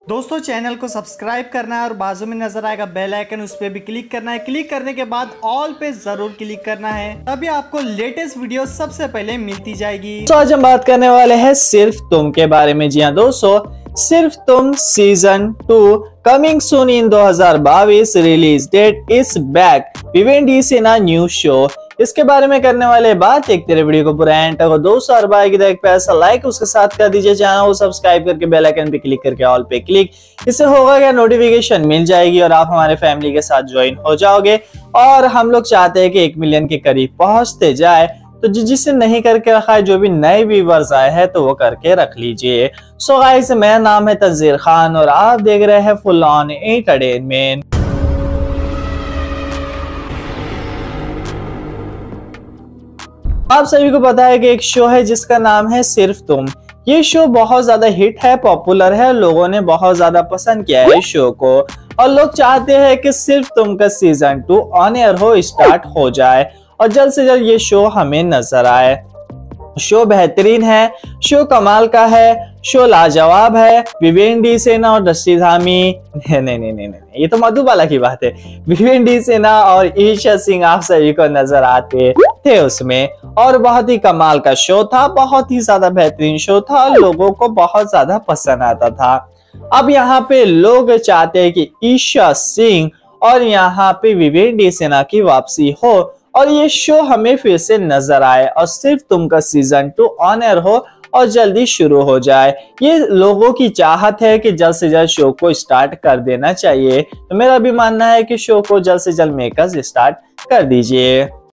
दोस्तों चैनल को सब्सक्राइब करना है और बाजू में नजर आएगा बेल आइकन, उस पर भी क्लिक करना है। क्लिक करने के बाद ऑल पे जरूर क्लिक करना है, तभी आपको लेटेस्ट वीडियो सबसे पहले मिलती जाएगी। तो आज हम बात करने वाले हैं सिर्फ तुम के बारे में। जी हाँ दोस्तों, Sirf Tum season 2 coming soon in 2022, release date is back, विवेंडी सेना न्यू शो। इसके बारे में करने वाले बात, एक तेरे वीडियो को पूरा एंड तक दोस्तों और भाई की एक पैसा लाइक उसके साथ कर दीजिए, चैनल को सब्सक्राइब करके बेल आइकन पे क्लिक करके ऑल पे क्लिक। इससे होगा क्या, नोटिफिकेशन मिल जाएगी और आप हमारे फैमिली के साथ ज्वाइन हो जाओगे। और हम लोग चाहते हैं कि 1 मिलियन के करीब पहुंचते जाए, तो जिसे नहीं करके रखा है, जो भी नए व्यूवर्स आए हैं तो वो करके रख लीजिए। सो गाइस, मेरा नाम है तंजीर खान और आप देख रहे हैं फुल ऑन एंटरटेनमेंट। आप सभी को पता है कि एक शो है जिसका नाम है सिर्फ तुम। ये शो बहुत ज्यादा हिट है, पॉपुलर है, लोगों ने बहुत ज्यादा पसंद किया है इस शो को और लोग चाहते हैं कि सिर्फ तुम का सीजन 2 ऑन एयर हो, स्टार्ट हो जाए और जल्द से जल्द ये शो हमें नजर आए। शो बेहतरीन है, शो कमाल का है, शो लाजवाब है। विवेंडी सेना और दृष्टि धामी, नहीं, ये तो मधुबाला की बात है। विवेंडी सेना और ईशा सिंह आप सभी को नजर आते थे उसमें और बहुत ही कमाल का शो था, बहुत ही ज्यादा बेहतरीन शो था, लोगों को बहुत ज्यादा पसंद आता था। अब यहाँ पे लोग चाहते हैं कि ईशा सिंह और यहाँ पे विवेंडी सेना की वापसी हो और ये शो हमें फिर से नजर आए और सिर्फ तुम का सीजन 2 ऑन एयर हो और जल्दी शुरू हो जाए। ये लोगों की चाहत है कि जल्द से जल्द शो को स्टार्ट कर देना चाहिए। तो मेरा भी मानना है कि शो को जल्द से जल्द मेकर्स स्टार्ट कर दीजिए।